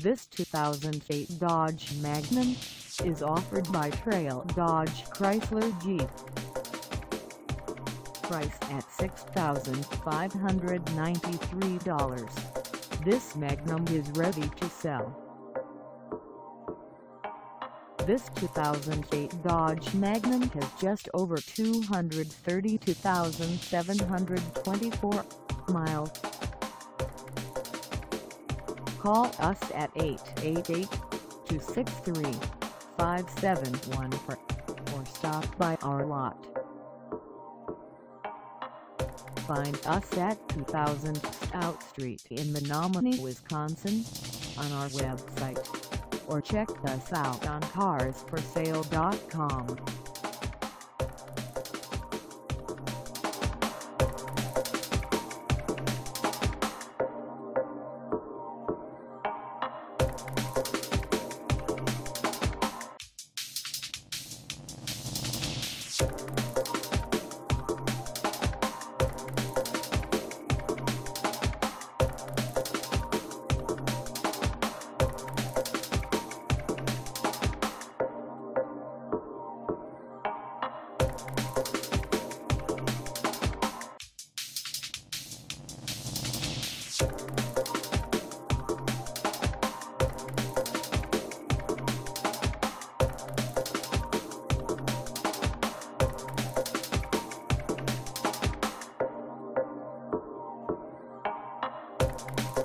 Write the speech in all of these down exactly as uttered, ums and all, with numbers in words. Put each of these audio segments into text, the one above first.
This two thousand eight Dodge Magnum is offered by Trail Dodge Chrysler Jeep. Priced at six thousand five hundred ninety-three dollars, this Magnum is ready to sell. This two thousand eight Dodge Magnum has just over two hundred thirty-two thousand seven hundred twenty-four miles. Call us at eight eight eight, two six three, five seven one four or stop by our lot. Find us at two thousand Stout Street in Menomonie, Wisconsin, on our website, or check us out on cars for sale dot com.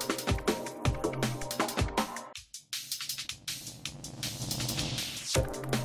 You